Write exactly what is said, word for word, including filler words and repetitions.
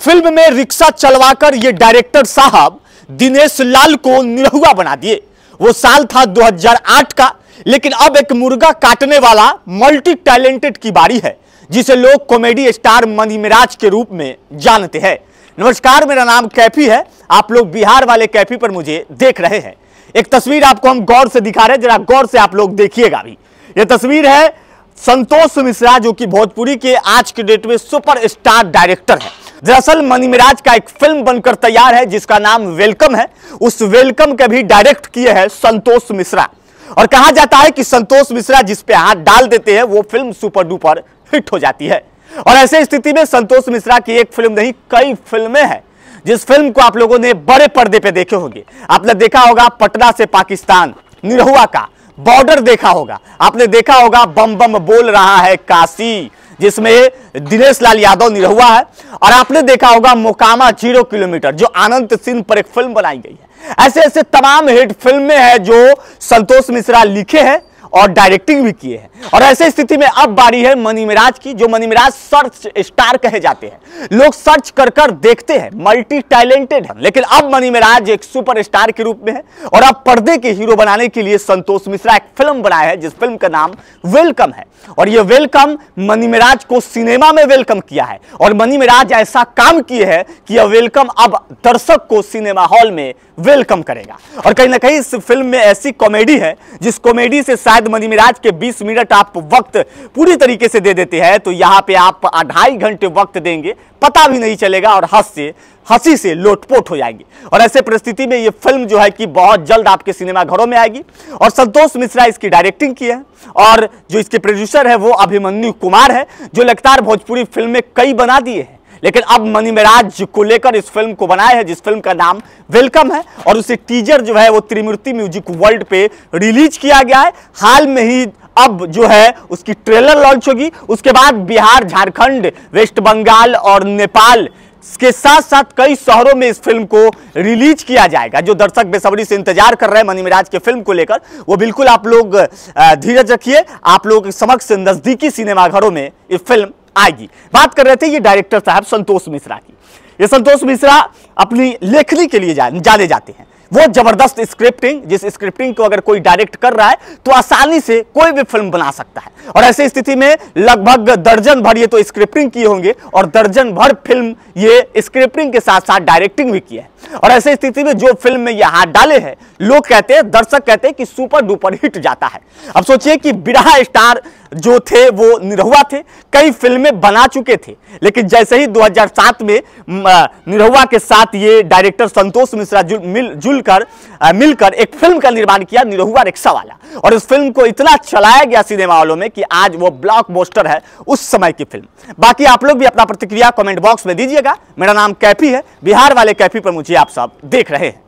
Film में rickshaw चलवाकर ये director साहब दिनेश लाल को निरहुआ बना दिए। वो साल था दो हज़ार आठ का, लेकिन अब एक मुर्गा काटने वाला मल्टी टैलेंटेड की बारी है, जिसे लोग कॉमेडी स्टार मनी मिराज के रूप में जानते हैं। नमस्कार, मेरा नाम कैफी है। आप लोग बिहार वाले कैफी पर मुझे देख रहे हैं। एक तस्वीर आपको हम गौर से दिखा रहे हैं, जरा गौर से आप लोग देखिएगा भी। यह तस्वीर है संतोष मिश्रा, जो कि भोजपुरी के आज के डेट में सुपर स्टार डायरेक्टर है। दरअसल मनी मिराज का एक फिल्म बनकर तैयार है जिसका नाम वेलकम है। उस वेलकम के भी डायरेक्ट किए हैं संतोष मिश्रा, और कहा जाता है कि संतोष मिश्रा जिस पे हाथ डाल देते हैं वो फिल्म सुपर डुपर हिट हो जाती है। और ऐसे स्थिति में संतोष मिश्रा की एक फिल्म नहीं, कई फिल्में हैं जिस फिल्म को आप लोगों ने बड़े पर्दे पे देखे होंगे। आपने देखा होगा पटना से पाकिस्तान, निरहुआ का बॉर्डर देखा होगा, आपने देखा होगा बम बम बोल रहा है काशी, जिसमें दिनेश लाल यादव निरहुआ है, और आपने देखा होगा मोकामा जीरो किलोमीटर, जो आनंद सिंह पर एक फिल्म बनाई गई है। ऐसे ऐसे तमाम हिट फिल्में हैं जो संतोष मिश्रा लिखे हैं और डायरेक्टिंग भी किए हैं। और ऐसे स्थिति में अब बारी है मनी मिराज की, जो मनी मिराज सर्च स्टार कहे जाते हैं। लोग सर्च कर कर देखते हैं, मल्टी टैलेंटेड है, लेकिन अब मनी मिराज एक सुपर स्टार के रूप में है। और अब पर्दे के हीरो बनाने के लिए संतोष मिश्रा एक फिल्म बनाया है जिस फिल्म का नाम वेलकम है। और यह वेलकम मनी मिराज को सिनेमा में वेलकम किया है, और मनी मिराज ऐसा काम किए है कि यह वेलकम अब दर्शक को सिनेमा हॉल में वेलकम करेगा। और कहीं ना कहीं इस फिल्म में ऐसी कॉमेडी है जिस कॉमेडी से शायद मनी मिराज के बीस मिनट आप वक्त पूरी तरीके से दे देते हैं, तो यहां पे आप ढाई घंटे वक्त देंगे, पता भी नहीं चलेगा, और हंस से हंसी से लोटपोट हो जाएंगे। और ऐसे परिस्थिति में ये फिल्म जो है कि बहुत जल्द आपके सिनेमा घरों में आएगी। और संतोष मिश्रा इसकी डायरेक्टिंग की है, और जो इसके प्रोड्यूसर है वो अभिमन्यु कुमार है, जो लगातार भोजपुरी फिल्में कई बना दिए हैं, लेकिन अब मनी मिराज को लेकर इस फिल्म को बनाया है जिस फिल्म का नाम वेलकम है। और उसे टीजर जो है वो त्रिमूर्ति म्यूजिक वर्ल्ड पे रिलीज किया गया है। हाल में ही अब जो है उसकी ट्रेलर लॉन्च होगी। उसके बाद बिहार, झारखंड, वेस्ट बंगाल और नेपाल के साथ साथ कई शहरों में इस फिल्म को रिलीज किया जाएगा। जो दर्शक बेसब्री से इंतजार कर रहे हैं मनी मिराज के फिल्म को लेकर, वो बिल्कुल आप लोग धीरज रखिए, आप लोग समक्ष नजदीकी सिनेमा घरों में ये फिल्म आएगी। बात कर रहे थे ये डायरेक्टर साहब संतोष मिश्रा की। ये संतोष मिश्रा अपनी लेखनी के लिए जाने जाते हैं। वो जबरदस्त स्क्रिप्टिंग, जिस स्क्रिप्टिंग को अगर कोई डायरेक्ट कर रहा है तो आसानी से कोई भी फिल्म बना सकता है। और ऐसी स्थिति में लगभग दर्जन भर ये तो स्क्रिप्टिंग किए होंगे, और दर्जन भर फिल्म ये स्क्रिप्टिंग के साथ साथ डायरेक्टिंग भी की है। और ऐसी स्थिति में जो फिल्म में ये हाथ डाले हैं, लोग कहते हैं, दर्शक कहते हैं कि सुपर डुपर हिट जाता है। अब सोचिए कि बिरहा स्टार जो थे वो निरहुआ थे, कई फिल्में बना चुके थे, लेकिन जैसे ही दो हज़ार सात में निरहुआ के साथ ये डायरेक्टर संतोष मिश्रा जुल मिल जुलकर मिलकर एक फिल्म का निर्माण किया, निरहुआ रिक्शा वाला। और इस फिल्म को इतना चलाया गया सिनेमा हॉलों में कि आज वो ब्लॉकबस्टर है उस समय की फिल्म। बाकी आप लोग भी अपना प्रतिक्रिया कमेंट बॉक्स में दीजिएगा। मेरा नाम कैफी है, बिहार वाले कैफी पर मुझे आप सब देख रहे हैं।